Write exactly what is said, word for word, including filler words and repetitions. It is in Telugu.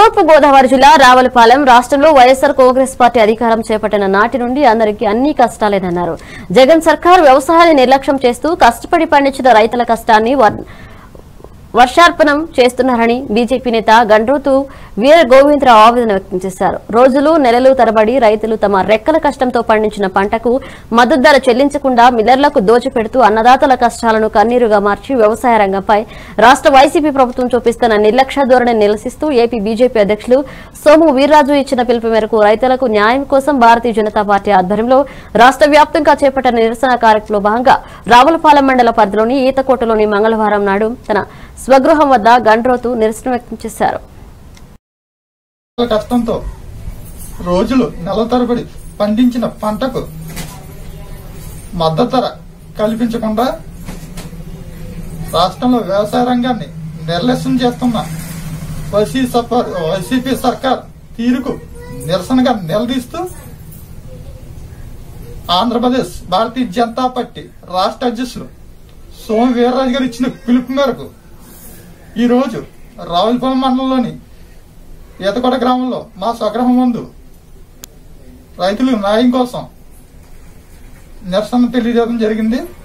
తూర్పు గోదావరి జిల్లా రావులపాలెం రాష్ట్రంలో వైఎస్ఆర్ కాంగ్రెస్ పార్టీ అధికారం చేపట్టిన నాటి నుండి అందరికీ అన్ని కష్టాలేనన్నారు. జగన్ సర్కార్ వ్యవసాయాన్ని నిర్లక్ష్యం చేస్తూ కష్టపడి పండించిన రైతుల కష్టాన్ని వర్షార్పణం చేస్తున్నారని బీజేపీ నేత గండ్రోతు వీర గోవిందరావు ఆవేదన వ్యక్తం చేశారు. రోజులు నెలలు తరబడి రైతులు తమ రెక్కల కష్టంతో పండించిన పంటకు మద్దతు ధర చెల్లించకుండా మిల్లర్లకు దోచిపెడుతూ అన్నదాతల కష్టాలను కన్నీరుగా మార్చి వ్యవసాయ రంగంపై రాష్ట్ర వైసీపీ ప్రభుత్వం చూపిస్తున్న నిర్లక్ష్య ధోరణిని నిరసిస్తూ ఏపీ బీజేపీ అధ్యక్షులు సోము వీర్రాజు ఇచ్చిన పిలుపు మేరకు రైతులకు న్యాయం కోసం భారతీయ జనతా పార్టీ ఆధ్వర్యంలో రాష్ట్ర వ్యాప్తంగా చేపట్టిన నిరసన కార్యక్రమంలో భాగంగా రావులపాలెం మండల పరిధిలోని ఈతకోటలోని మంగళవారం నాడు తన స్వగృహం వద్ద గండ్రోతు నిరసన వ్యక్తం చేశారు. కష్టంతో రోజులు నెల తరబడి పండించిన పంటకు మద్దతు ధర కల్పించకుండా రాష్ట్రంలో వ్యవసాయ రంగాన్ని నిర్లక్ష్యం చేస్తున్న వైసీపీ సర్కార్ తీరుకు నిరసనగా నిలదీస్తూ ఆంధ్రప్రదేశ్ భారతీయ జనతా పార్టీ రాష్ట్ర అధ్యక్షులు సోము వీర్రాజు గారు ఇచ్చిన పిలుపు మేరకు ఈ రోజు రావులపాలెం మండలంలోని ఈతకోట గ్రామంలో మా స్వగృహం ముందు రైతులు న్యాయం కోసం నిరసన తెలియజేయడం జరిగింది.